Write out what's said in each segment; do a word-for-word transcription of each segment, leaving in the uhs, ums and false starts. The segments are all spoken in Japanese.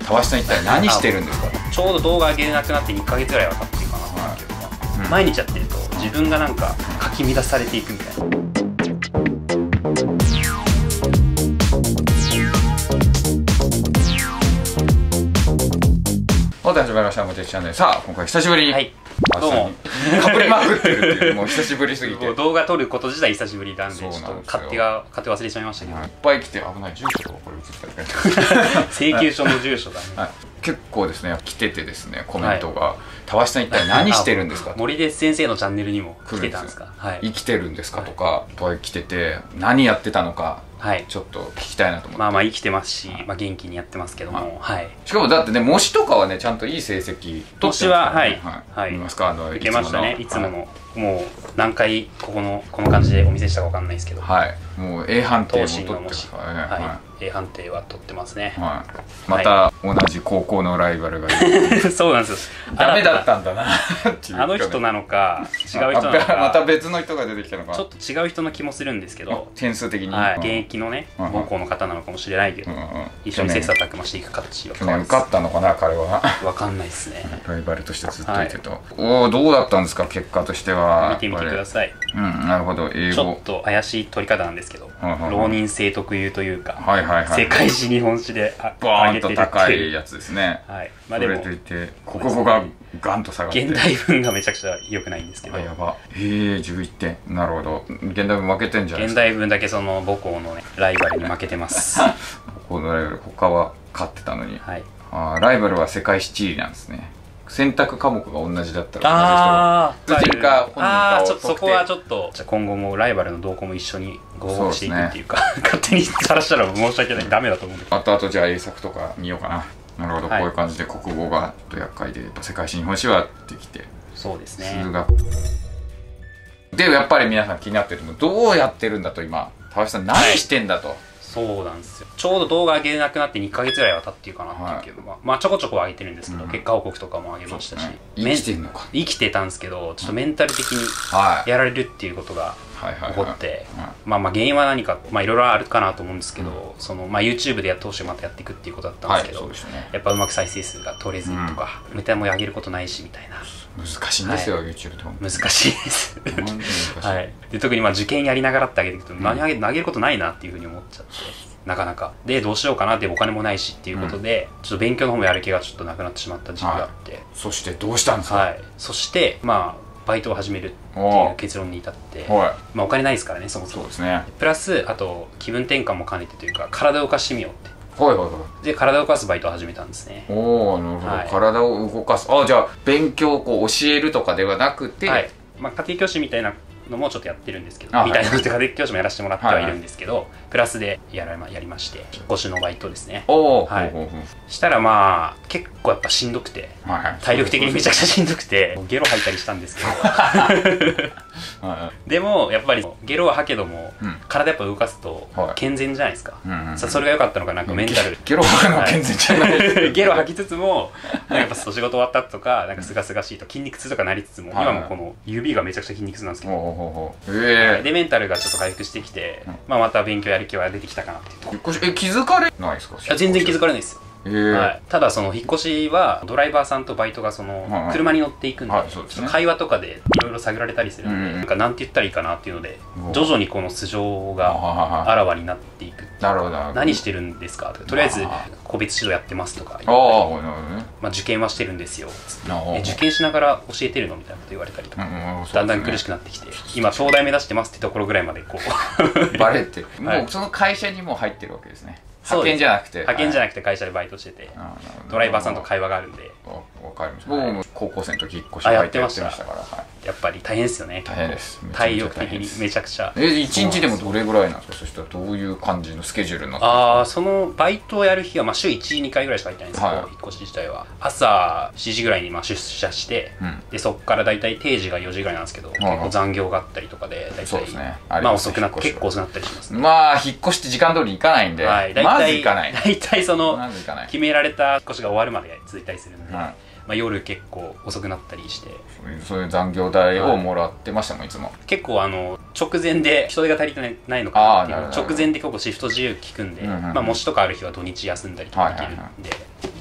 たわしさん一体何してるんですか？ ちょうど動画上げれなくなってにかげつぐらいは経ってるかなと思うけど、はい、うん、毎日やってると自分がなんかかき乱されていくみたいな。 はい、始まりました。もてちチャンネル。さあ、今回久しぶりに、はい、 どうもかぶりまくってるっていう、もう久しぶりすぎて動画撮ること自体久しぶりなんで、ちょっと勝手が勝手忘れちゃいましたけど、 いっぱい来て危ない。住所とかこれ映ったり請求書の住所だね、はい、 結構ですね来ててですね、コメントが、はい、たわしさん一体何してるんですか森出先生のチャンネルにも来てたんですか、はい、 生きてるんですかとかいっぱい来てて、何やってたのか、はい、ちょっと聞きたいなと思って。 まあまあ生きてますし、まあ、元気にやってますけども、はい、 しかもだってね、模試とかはねちゃんといい成績取ってますからね。模試ははいはい見ますか、あの受けましたね、いつもの、もう何回ここのこの感じでお見せしたかわかんないですけど、 はい、もう A 判定も取ってますからね。 はい、A 判定は取ってますね。 はい、また同じ高校のライバルがいる。 そうなんですよ、 ダメだったんだなっていう。 あの人なのか違う人なのか、 また別の人が出てきたのか、 ちょっと違う人の気もするんですけど、 点数的に現役のね母校の方なのかもしれないけど、一緒に切磋琢磨していく形を。 去年受かったのかな、彼は。 わかんないですね、 ライバルとしてずっといてと。おお、どうだったんですか、結果としては。 見てみてください。 うん、なるほど。英語ちょっと怪しい取り方なんですけど、浪人生特有というか、世界史日本史でバーンと高いやつですね。 はい、まあでもそれといって国語がガンと下がって、 現代文がめちゃくちゃ良くないんですけど。 やば。へえ、じゅういってん。なるほど。現代文負けてんじゃないですか。 現代文だけその母校のねライバルに負けてます。 母校のライバル、他は勝ってたのに。はい。ああ、ライバルは世界史地理なんですね。選択科目が同じだったらあ同じ人が本人かをちょっとそこはちょっと、じゃ今後もライバルの動向も一緒に合格していくっていうか、勝手にさらしたら申し訳ない、ダメだと思うんで、 あとあとじゃあ英作とか見ようかな。なるほど、こういう感じで国語が厄介で、やっぱ世界史日本史はできて、 そうですね、 数学で、やっぱり皆さん気になってるの、どうやってるんだと。今たわしさん何してんだと。 そうなんですよ。ちょうど動画上げれなくなってにかげつぐらいは経ってるかなっていうけど、はい、まあちょこちょこ上げてるんですけど、うん、結果報告とかも上げましたし、ね、 生きてんのか。 生きてたんですけど、ちょっとメンタル的にやられるっていうことが起こって、まあまあ原因は何か、まあいろいろあるかなと思うんですけど、うん、そのまあ YouTube でやってほしい、またやっていくっていうことだったんですけど、はい、ね、やっぱうまく再生数が取れずとか、うん、ネタも上げることないしみたいな。 難しいんですよ、はい、YouTube でも難しいです。はい。で特にまあ受験やりながらってあげていくと、うん、何上げ投げることないなっていうふうに思っちゃって。なかなかでどうしようかなってお金もないしっていうことで、うん、ちょっと勉強の方もやる気がちょっとなくなってしまった時期があって、はい、 そしてどうしたんですか。 はい、そしてまあバイトを始めるっていう結論に至って、まあお金ないですからね、そもそも。そうですね。プラスあと気分転換も兼ねてというか、体を動かしてみようって。はいはいはい。で体を動かすバイトを始めたんですね。 おお、なるほど、はい、体を動かす。あ、じゃあ勉強をこう教えるとかではなくて、はい、まあ家庭教師みたいなのもちょっとやってるんですけど、みたいな家庭教師もやらせてもらってはいるんですけど、プラスでやらやりまして、引っ越しのバイトですね。おお、はい。したらまあ結構やっぱしんどくて、体力的にめちゃくちゃしんどくて、ゲロ吐いたりしたんですけど、でもやっぱりゲロは吐けども体やっぱ動かすと健全じゃないですか。それが良かったのか、なんかメンタル。 ゲロ吐くのは健全じゃない。 ゲロ吐きつつもやっぱ仕事終わったとか、なんかすがすがしいと筋肉痛とかなりつつも、今もこの指がめちゃくちゃ筋肉痛なんですけど。でメンタルがちょっと回復してきて、まあまた勉強やる気は出てきたかなっていうと。 え、気づかれないですか。 全然気づかれないですよ。はい、ただその引っ越しはドライバーさんとバイトがその車に乗っていくんで、会話とかでいろいろ探られたりするんで、なんかなんて言ったらいいかなっていうので、徐々にこの素性があらわになっていく。なるほど。何してるんですかとか、とりあえず個別指導やってますとか、まあ受験はしてるんですよ。受験しながら教えてるのみたいなこと言われたりとか、だんだん苦しくなってきて、今東大目指してますってところぐらいまでこうバレて、もうその会社にも入ってるわけですね。派遣じゃなくて派遣じゃなくて会社でバイトしてて、ドライバーさんと会話があるんで。 わかります。僕も高校生の時引っ越しバイトやってましたから。 やっぱり大変ですよね。 大変です。 体力的にめちゃくちゃ。 え、一日でもどれぐらいなんですか。そしたらどういう感じのスケジュールになってるんですか。 ああ、そのバイトをやる日はまあ週いち、にかいぐらいしか入ってないんですけど、引っ越し自体は朝しちじぐらいにまあ出社して、でそこから大体定時がよじぐらいなんですけど、結構残業があったりとかで大体まあ遅くなって結構遅くなったりしますね。 まあ引っ越しって時間通りに行かないんで、まず行かない。 大体その決められた引っ越しが終わるまで続いたりするんで、まあ夜結構遅くなったりして、 そういう残業代をもらってましたもん、いつも。 結構あの直前で人手が足りてないのかなっていう、直前で結構シフト自由効くんで、まあ模試とかある日は土日休んだりとかできるんで、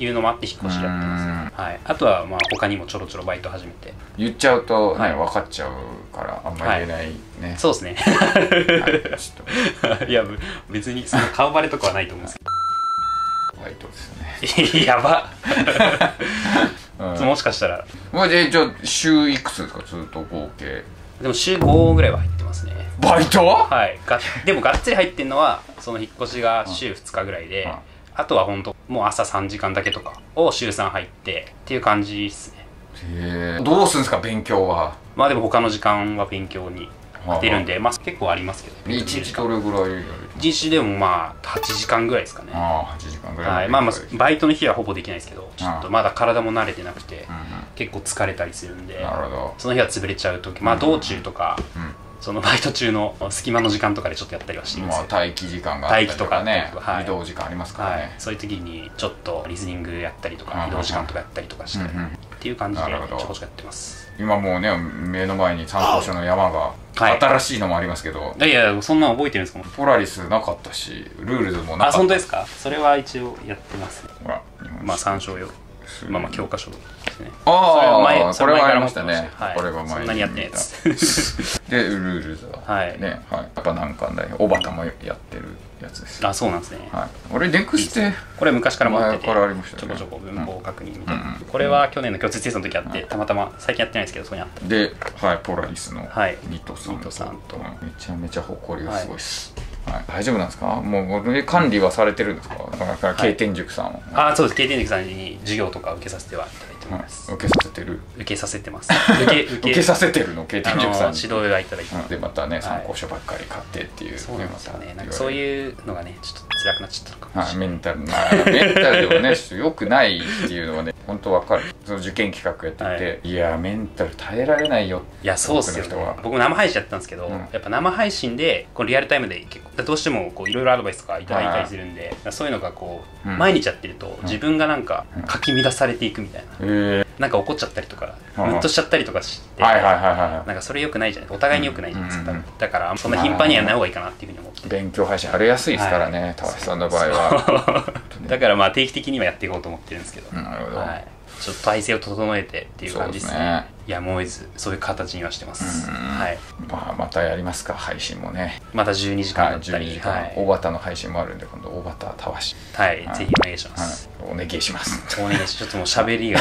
いうのもあって引っ越しやってます、はい、あとはまあ他にもちょろちょろバイト始めて。 言っちゃうとね、はい、分かっちゃうからあんまり言えないね、はい、 そうですねいや別にその顔バレとかはないと思うんですけどバイトですよねやばうん、もしかしたらまあじゃあ週いくつですかずっと合計。 でも週ごぐらいは入ってますねバイト。 はいがでもがっつり入ってるのはその引っ越しが週ふつかぐらいで、あとは本当もう朝さんじかんだけとかを週さん入ってっていう感じですね。 へえ。どうするんですか勉強は。 まあでも他の時間は勉強に当てるんで、まあ結構ありますけど。 いちにちどれぐらいやる？ いちにちでもまあはちじかんぐらいですかね。 ああはちじかんぐらい。 はい、まあまあバイトの日はほぼできないですけど、ちょっとまだ体も慣れてなくて結構疲れたりするんで、 なるほど。 その日は潰れちゃう時、まあ道中とか、そのバイト中の隙間の時間とかでちょっとやったりはしてるんですよ。 まあ待機時間があったりとかね、 はい、 移動時間ありますからね、はい、 そういう時にちょっとリスニングやったりとか移動時間とかやったりとかして、うんうん、っていう感じでちょこちょこやってます。 今もうね目の前に参考書の山が新しいのもありますけど、 はい、いやいやそんなの覚えてるんですか。 ポラリスなかったしルールズもなかった。 あ本当ですか。それは一応やってますね。 ほらまあ参照用まあまあ教科書ですね。 ああこれはありましたね。 はい、これは前にそんなにやってないですでルールズははいね、はい、やっぱ難関大小畑もやってるやつです。 あそうなんですね。 はい、俺ネクステこれ昔から持っててちょこちょこ文法確認みたいな。これは去年の共通テストの時あってたまたま最近やってないですけどそこにあった。 で、はい、ポラリスのニトさんとさんとめちゃめちゃ誇りがすごいです。はい、大丈夫なんですか。もう管理はされてるんですか。だから経典塾さんは。あそうです。経典塾さんに授業とか受けさせてはいただいてます。 受けさせてる。 受けさせてます。受け受けさせてるの経典塾さんに指導はいただいて。 でまたね参考書ばっかり買ってっていう。 そうなんですよね。なんかそういうのがねちょっと辛くなっちゃったのかもしれない。 メンタルまあメンタルでもね良くないっていうのはね本当わかる。その受験企画やってていやメンタル耐えられないよ。 いやそうっすよね。僕生配信やったんですけどやっぱ生配信でこうリアルタイムで結構どうしてもこういろいろアドバイスとかいただいたりするんで、そういうのがこう、うん、毎日やってると自分がなんかかき乱されていくみたいな、うん、なんか怒っちゃったりとかムッとしちゃったりとかしてなんかそれ良くないじゃないですか。お互いに良くないじゃないですか、うん、だからそんな頻繁にやらない方がいいかなっていうふうに思って。 勉強配信荒れやすいですからね、田橋さんの場合はだからまあ定期的にはやっていこうと思ってるんですけど、 なるほど、 はい、ちょっと体制を整えてっていう感じですね。やむを得ずそういう形にはしてます。はい。 まあまたやりますか配信もね。 またじゅうにじかんだったり、 大畑の配信もあるんで今度大畑田橋。 はい、ぜひお願いします。 お願いします。 お願いしちょっともう喋りが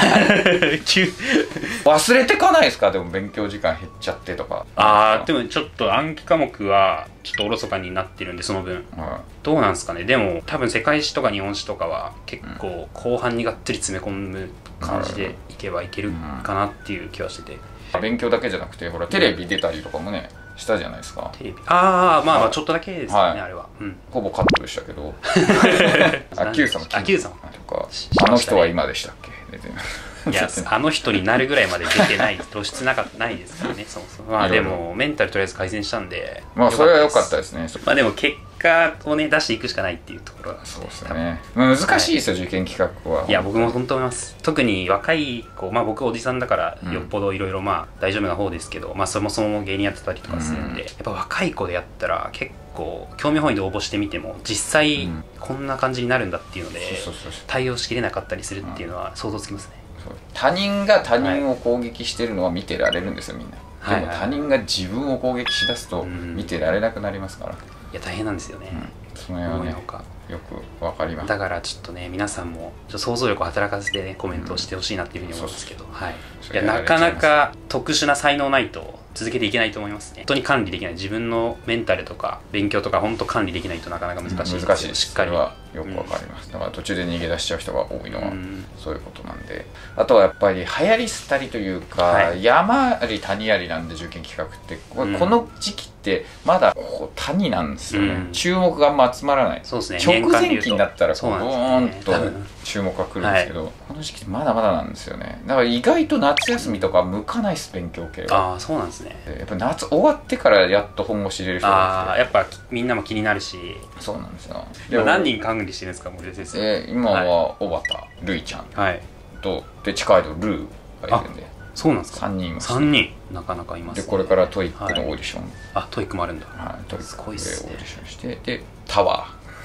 忘れてかないですか。でも勉強時間減っちゃってとか。 ああでもちょっと暗記科目はちょっとおろそかになってるんでその分。どうなんですかね。でも多分世界史とか日本史とかは結構後半にがっつり詰め込む感じでいけばいけるかなっていう気はしてて、 うん、勉強だけじゃなくてほらテレビ出たりとかもねしたじゃないですか。 テレビああまあまあちょっとだけですよね、はい、あれは、 うん、ほぼカットでしたけどあ Q 様あ Q 様とかあの人は今でしたっけ。 いやあの人になるぐらいまで出てない露出なかないですからねそもそも。まあでもメンタルとりあえず改善したんでまあそれは良かったですね。 まあでも結果をね出していくしかないっていうところはそうですね。難しいですよ、はい、受験企画は。 いや僕も本当思います。特に若い子まあ僕おじさんだからよっぽどいろいろまあ大丈夫な方ですけど、うん、まあそもそも芸人やってたりとかするんで、うん、やっぱ若い子でやったら結構興味本位で応募してみても実際こんな感じになるんだっていうので対応しきれなかったりするっていうのは想像つきますね。 他人が他人を攻撃してるのは見てられるんですよみんな。でも他人が自分を攻撃しだすと見てられなくなりますから。いや大変なんですよね、 うん、その辺はねよくわかります。 だからちょっとね皆さんもちょっと想像力を働かせてねコメントをしてほしいなっていうふうに思うんですけど、はい、いやなかなか特殊な才能ないと続けていけないと思いますね。本当に管理できない自分のメンタルとか勉強とか本当管理できないとなかなか難しいですよ、 うん、難しいです。しっかりはよくわかります、うん、だから途中で逃げ出しちゃう人が多いのはそういうことなんで、あとはやっぱり流行り廃りというか、はい、山あり谷ありなんで受験企画ってこの時期ってまだ谷なんですよね、うん、注目があんま集まらない。 そうですね、 直前期になったらこうボーンと注目が来るんですけど、はい、この時期ってまだまだなんですよね。だから意外と夏休みとか向かないです勉強系は。 ああそうなんですね。 やっぱ夏終わってからやっと本腰入れる人がいて、 ああやっぱみんなも気になるし。 そうなんですよ。 でも何人管理してるんですか森先生。 えー、今は小畑るいちゃんと、はい、で地下アイドルルーがいるんで。 そうなんですか。 さんにんいます、 ね、さんにんなかなかいますね。 でこれからトイックのオーディション、はい、 あトイックもあるんだ。 はい、トイックでオーディシションしてでタワー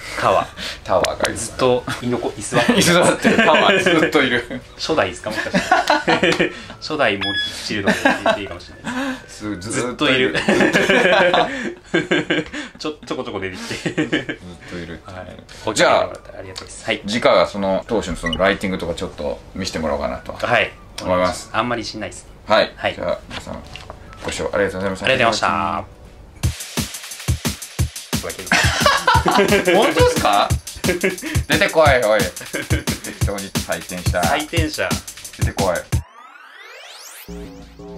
タワータワーがいるずっと居残居座って居座ってるタワーずっといる初代ですかもしかして初代森チルドレンって言っていいかもしれないずずっといるちょちょこちょこ出てきてずっといる、 はい、じゃあありがとうです、はい、 次回はその当初のそのライティングとかちょっと見せてもらおうかなとはい思います。 あんまりしないですね。 はい、はい、じゃあ皆さんご視聴ありがとうございました。 ありがとうございました。本当ですか？出てこいおい。適当に採点した。 採点者。 出てこい。